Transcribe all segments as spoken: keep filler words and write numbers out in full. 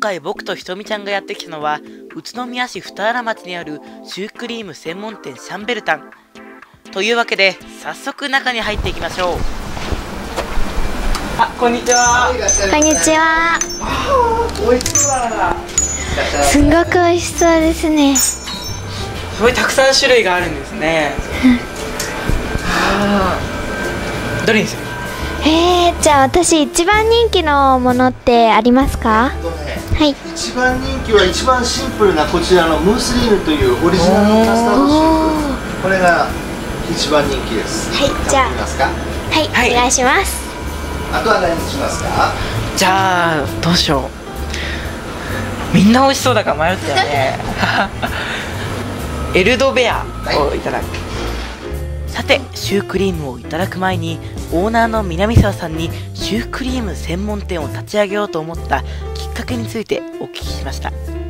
回僕とひとみちゃんがやってきたのは宇都宮市二原町にあるシュークリーム専門店シャンベルタンというわけで、早速中に入っていきましょう。あ、こんにちは。 こんにちは。 美味しそうだな。 すごく美味しそうですね。 すごいたくさん種類があるんですね。はあ、どれにする？ えー、じゃあ私一番人気のものってありますか？ えっとね、 はい。 一番人気は一番シンプルなこちらのムースリーヌというオリジナルのカスタードシューク、これが一番人気です。 はい、じゃあ食べてみますか？ はい、 はいお願いします。 あとは何にしますか？ じゃあどうしよう。みんな美味しそうだから迷ったよね。エルドベアをいただく。さて、シュークリームをいただく前にオーナーの南沢さんにシュークリーム専門店を立ち上げようと思ったきっかけについてお聞きしました。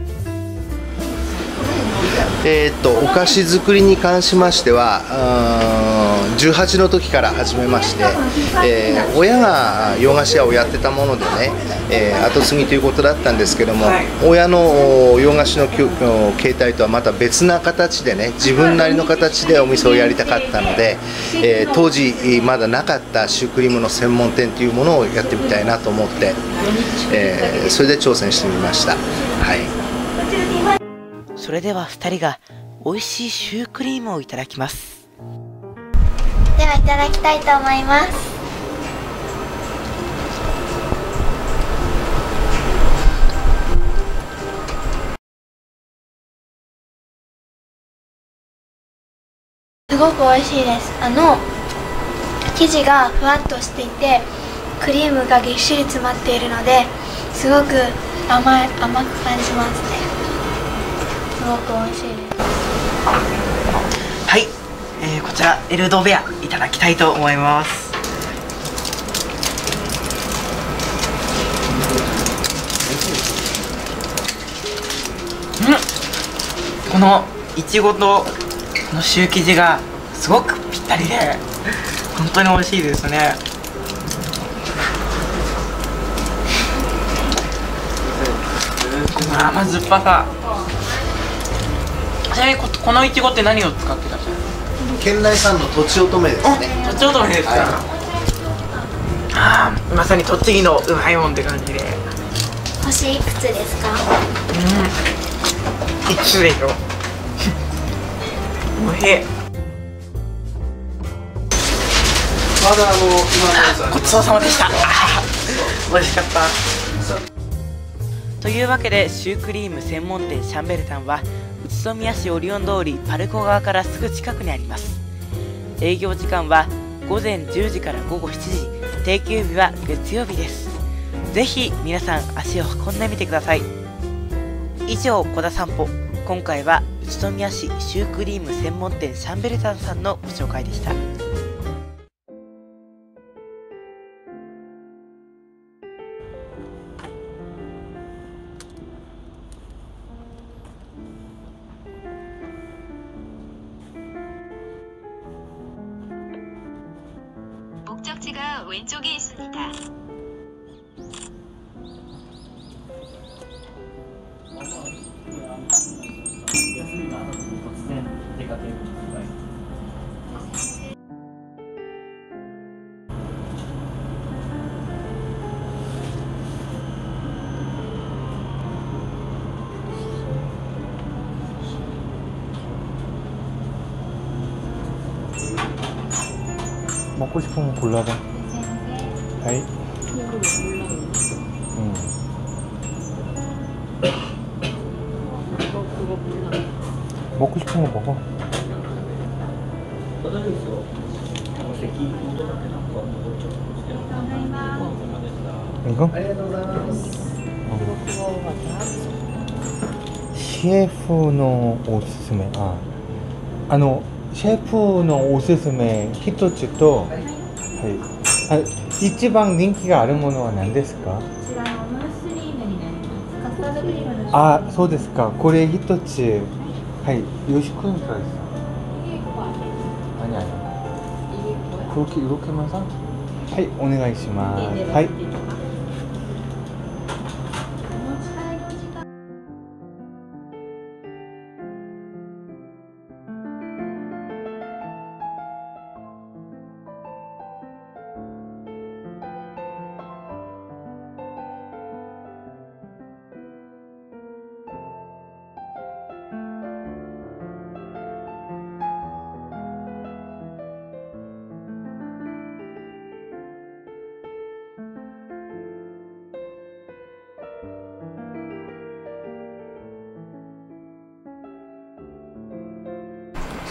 えー、っとお菓子作りに関しましてはじゅうはちの時から始めまして、えー、親が洋菓子屋をやってたものでね、えー、後継ぎということだったんですけども、はい、親の洋菓子の形態とはまた別な形でね、自分なりの形でお店をやりたかったので、えー、当時まだなかったシュークリームの専門店というものをやってみたいなと思って、えー、それで挑戦してみました。はい。 それではふたりが美味しいシュークリームをいただきます。 ではいただきたいと思います。すごく美味しいです。あの生地がふわっとしていてクリームがぎっしり詰まっているのですごく甘い甘く感じますね。すごく美味しいです。 はい、えー、こちらエルドベアいただきたいと思います。うん、このいちごとこのシュー生地がすごくぴったりで本当に美味しいですね。この甘酸っぱさ。ちなみに こ, このいちごって何を使ってらっしゃる？ 県内産のとちおとめですね。 とちおとめですか？はい、ああ、まさに栃木のうまいもんって感じで。 星いくつですか？ うん、いくつでしょう。おいしい。 まだあの今のごちそうさまでした。美味しかった。というわけでシュークリーム専門店シャンベルタンは宇都宮市オリオン通りパルコ側からすぐ近くにあります。営業時間はごぜんじゅうじからごごしちじ、定休日は月曜日です。ぜひ皆さん足を運んでみてください。以上、小田散歩。今回は宇都宮市シュークリーム専門店シャンベルタンさんのご紹介でした。 목적지가 왼쪽에 있습니다. 먹고 싶은 거 골라봐. 아이. 응. 먹고 싶은 거 먹어. 이거? 셰프の おすすめ。あ、あのシェフのおすすめ一つと、はい、あ、一番人気があるものは何ですか？こちらのムースリームになります。カスタードクリームの。あ、そうですか。これ一つ、はい、よろしくお願いします。아니 아니. 그렇게 이렇게만 사? はい、お願いします。はい。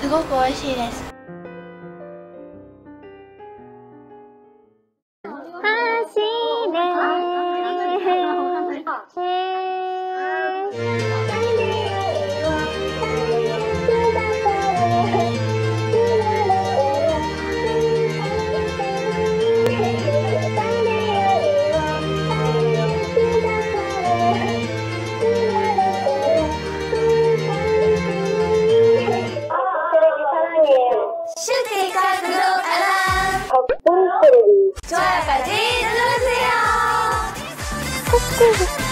すごく美味しいです。 좋아요까지 눌러주세요.